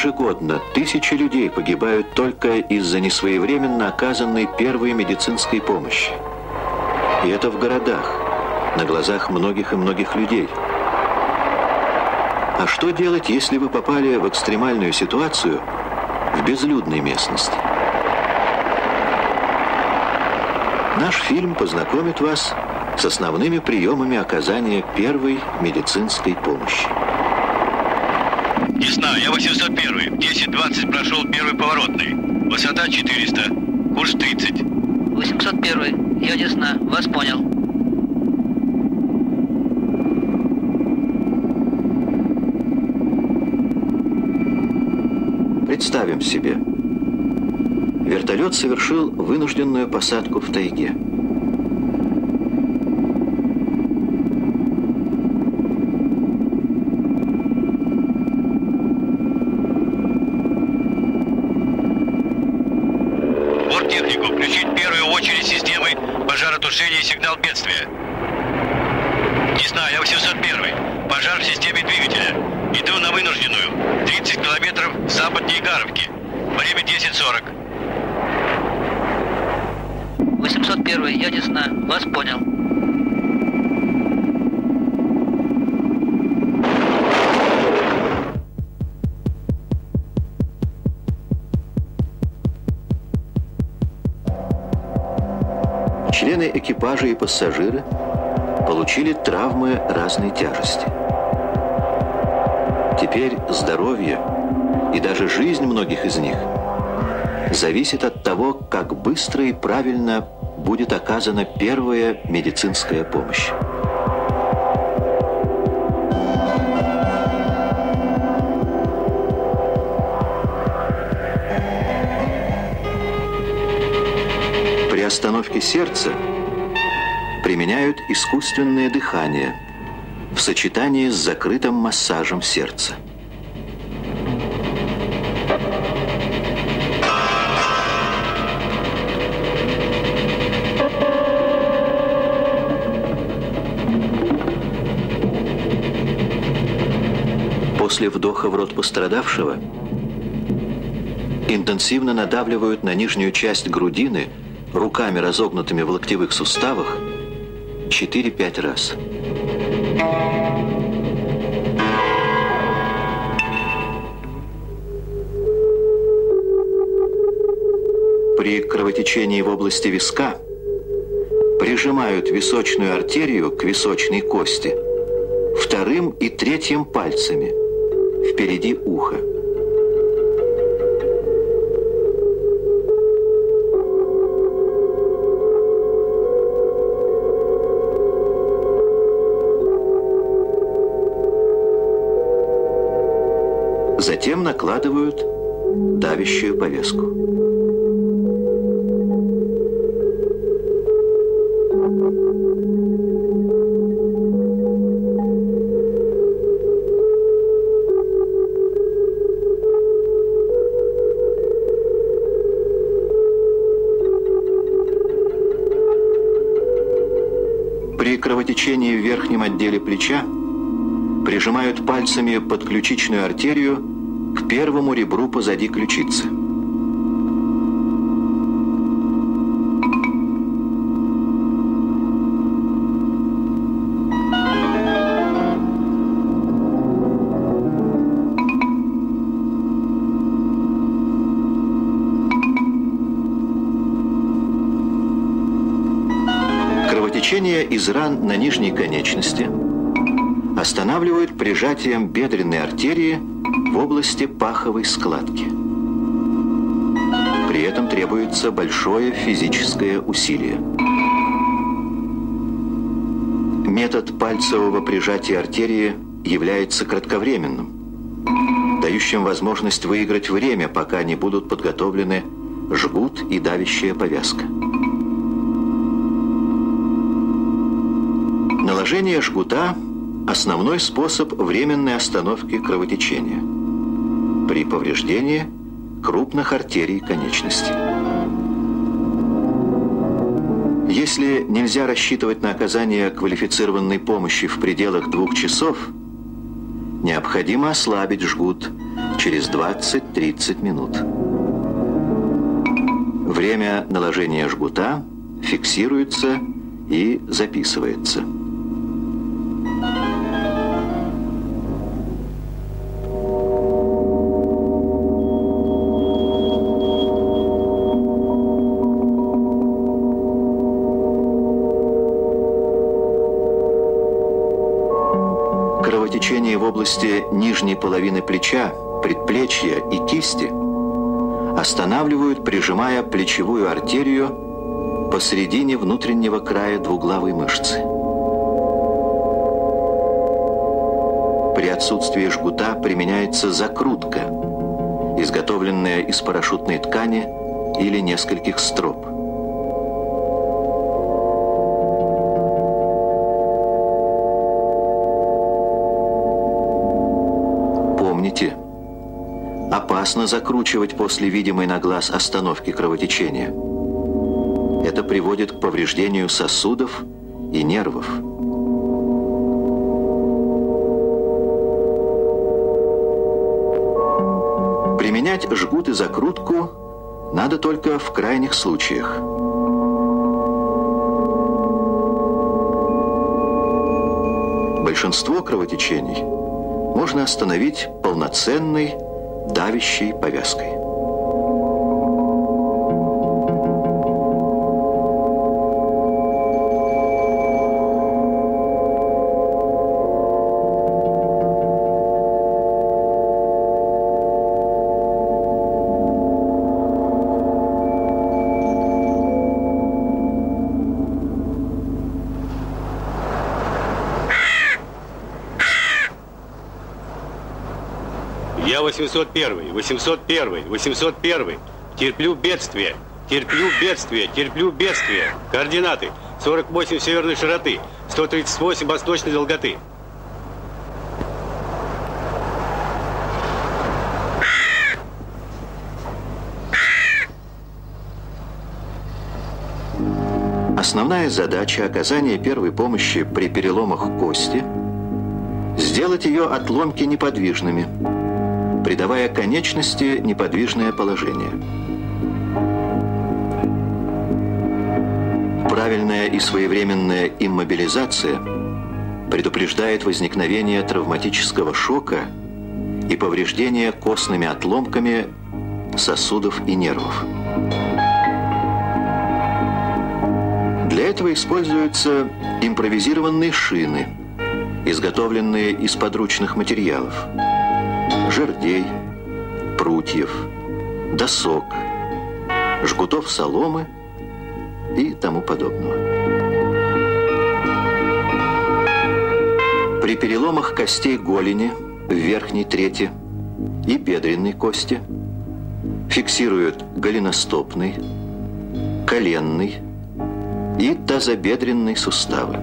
Ежегодно тысячи людей погибают только из-за несвоевременно оказанной первой медицинской помощи. И это в городах, на глазах многих и многих людей. А что делать, если вы попали в экстремальную ситуацию в безлюдной местности? Наш фильм познакомит вас с основными приемами оказания первой медицинской помощи. Ясно, я 801. 10:20 прошел первый поворотный. Высота 400. Курс 30. 801. Я Десна. Вас понял. Представим себе. Вертолет совершил вынужденную посадку в тайге. Борттехнику включить в первую очередь системы пожаротушения и сигнал бедствия. Ясно, я 801. Пожар в системе двигателя. Иду на вынужденную. 30 километров западнее Гаровки. Время 10:40. 801. Я Десна. Вас понял. Члены экипажа и пассажиры получили травмы разной тяжести. Теперь здоровье и даже жизнь многих из них зависит от того, как быстро и правильно будет оказана первая медицинская помощь. При остановке сердца применяют искусственное дыхание в сочетании с закрытым массажем сердца. После вдоха в рот пострадавшего интенсивно надавливают на нижнюю часть грудины руками, разогнутыми в локтевых суставах, 4-5 раз. При кровотечении в области виска прижимают височную артерию к височной кости вторым и третьим пальцами впереди уха. Затем накладывают давящую повязку. При кровотечении в верхнем отделе плеча прижимают пальцами подключичную артерию к первому ребру позади ключицы. Кровотечение из ран на нижней конечности останавливают прижатием бедренной артерии в области паховой складки. При этом требуется большое физическое усилие. Метод пальцевого прижатия артерии является кратковременным, дающим возможность выиграть время, пока не будут подготовлены жгут и давящая повязка. Наложение жгута – основной способ временной остановки кровотечения при повреждении крупных артерий конечности. Если нельзя рассчитывать на оказание квалифицированной помощи в пределах 2 часов, необходимо ослабить жгут через 20-30 минут. Время наложения жгута фиксируется и записывается. Кровотечение в области нижней половины плеча, предплечья и кисти останавливают, прижимая плечевую артерию посредине внутреннего края двуглавой мышцы. При отсутствии жгута применяется закрутка, изготовленная из парашютной ткани или нескольких строп. Помните, опасно закручивать после видимой на глаз остановки кровотечения. Это приводит к повреждению сосудов и нервов. Применять жгут и закрутку надо только в крайних случаях. Большинство кровотечений можно остановить полноценной давящей повязкой. Я 801, 801, 801. Терплю бедствие, терплю бедствие, терплю бедствие. Координаты 48 северной широты, 138 восточной долготы. Основная задача оказания первой помощи при переломах кости – сделать ее отломки неподвижными, придавая конечности неподвижное положение. Правильная и своевременная иммобилизация предупреждает возникновение травматического шока и повреждение костными отломками сосудов и нервов. Для этого используются импровизированные шины, изготовленные из подручных материалов: жердей, прутьев, досок, жгутов соломы и тому подобного. При переломах костей голени в верхней трети и бедренной кости фиксируют голеностопный, коленный и тазобедренный суставы.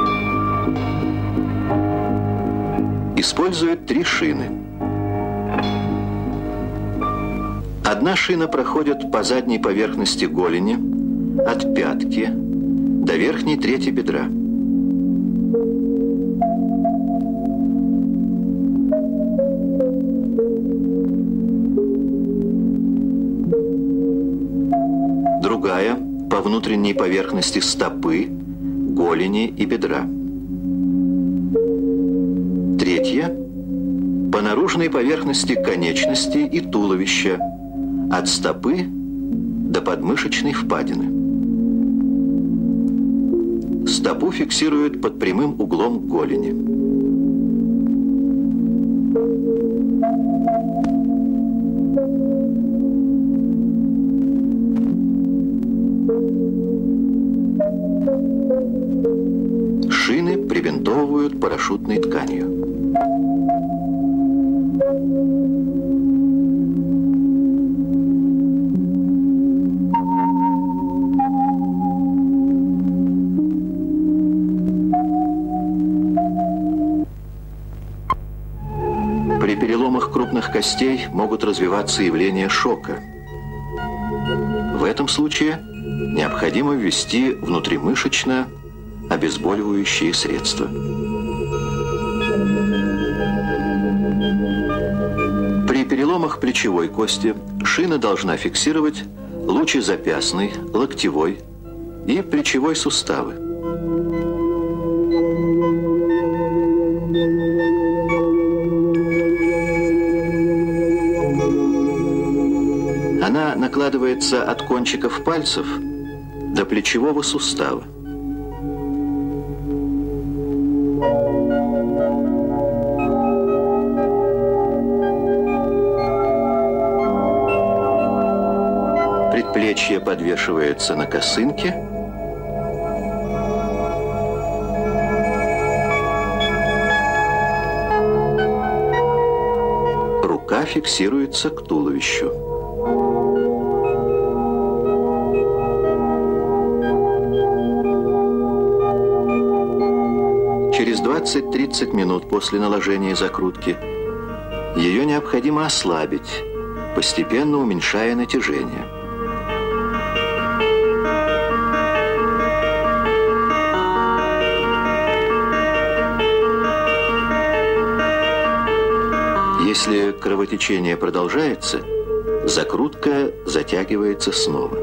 Используют 3 шины. Одна шина проходит по задней поверхности голени от пятки до верхней трети бедра. Другая по внутренней поверхности стопы, голени и бедра. Третья по наружной поверхности конечности и туловища, от стопы до подмышечной впадины. Стопу фиксируют под прямым углом к голени. Шины прибинтовывают парашютной тканью. При переломах крупных костей могут развиваться явления шока. В этом случае необходимо ввести внутримышечно обезболивающие средства. При переломах переломах плечевой кости шина должна фиксировать лучезапястный, локтевой и плечевой суставы. Она накладывается от кончиков пальцев до плечевого сустава. Предплечье подвешивается на косынке. Рука фиксируется к туловищу. Через 20-30 минут после наложения закрутки ее необходимо ослабить, постепенно уменьшая натяжение. Если кровотечение продолжается, закрутка затягивается снова.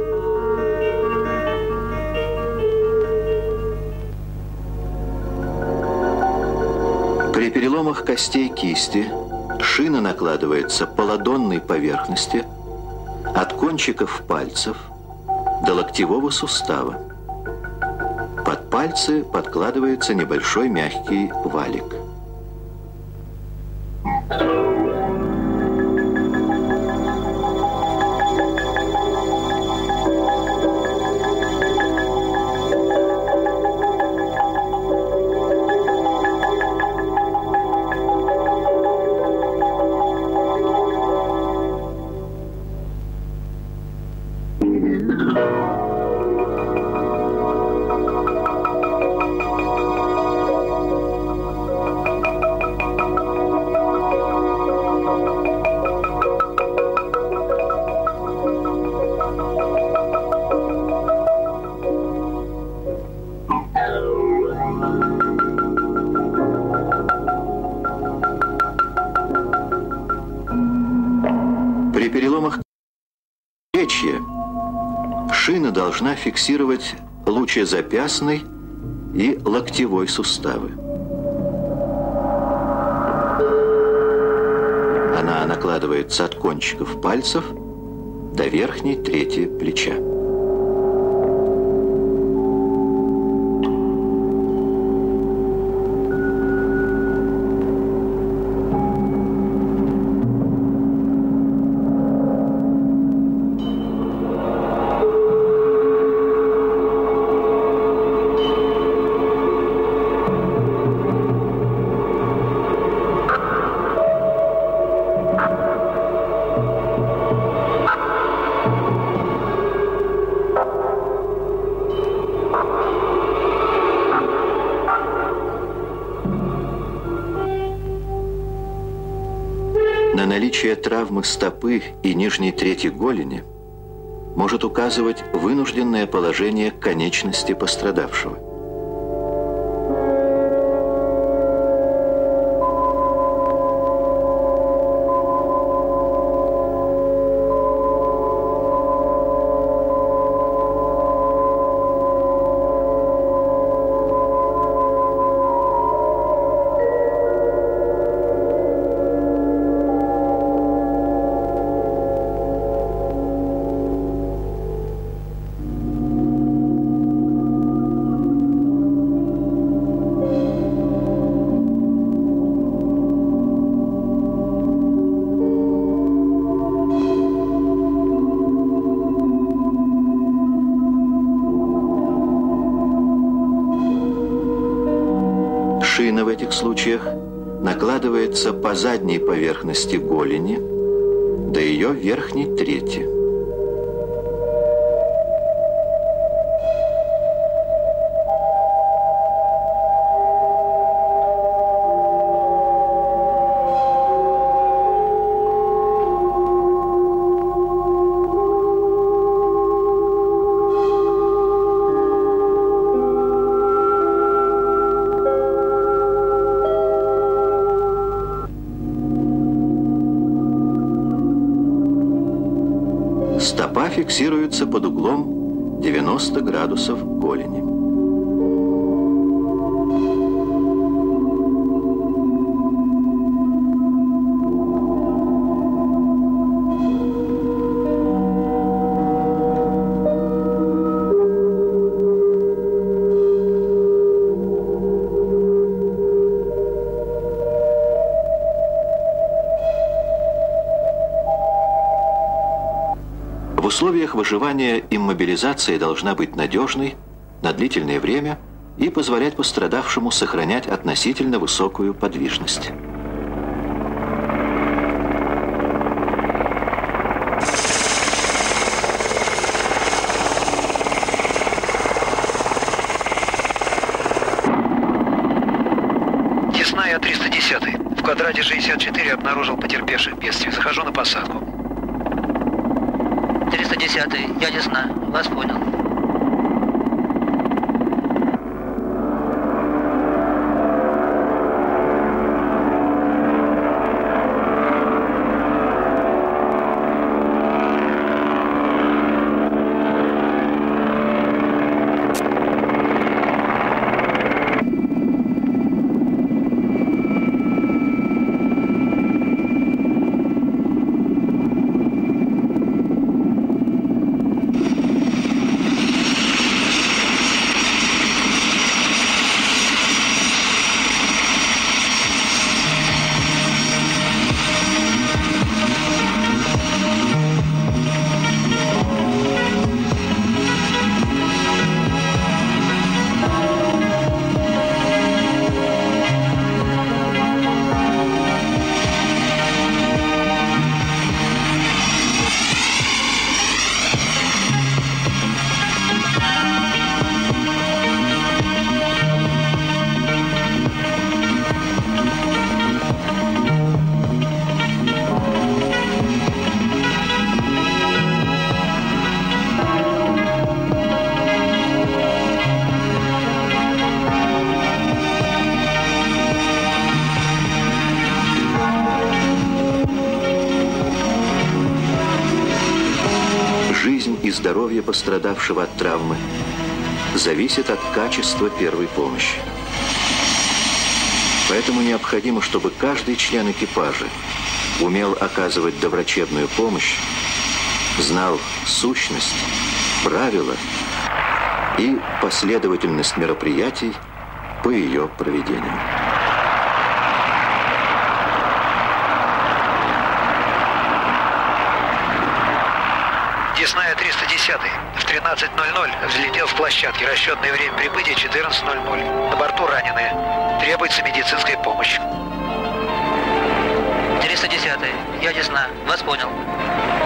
При переломах костей кисти шина накладывается по ладонной поверхности от кончиков пальцев до локтевого сустава. Под пальцы подкладывается небольшой мягкий валик. При переломах предплечья шина должна фиксировать лучезапястный и локтевой суставы. Она накладывается от кончиков пальцев до верхней трети плеча. На наличие травмы стопы и нижней трети голени может указывать вынужденное положение конечности пострадавшего. Шина в этих случаях накладывается по задней поверхности голени до ее верхней трети. Стопа фиксируется под углом 90 градусов голени. В условиях выживания иммобилизация должна быть надежной на длительное время и позволять пострадавшему сохранять относительно высокую подвижность. Тесная 310. В квадрате 64 обнаружил потерпевших бедствий. Захожу на посадку. 310-й, я Десна. Вас понял. Жизнь и здоровье пострадавшего от травмы зависит от качества первой помощи. Поэтому необходимо, чтобы каждый член экипажа умел оказывать доврачебную помощь, знал сущность, правила и последовательность мероприятий по ее проведению. Десная 310. В 13:00 взлетел с площадки. Расчетное время прибытия 14:00. На борту раненые. Требуется медицинская помощь. 310-й, я Десна. Вас понял.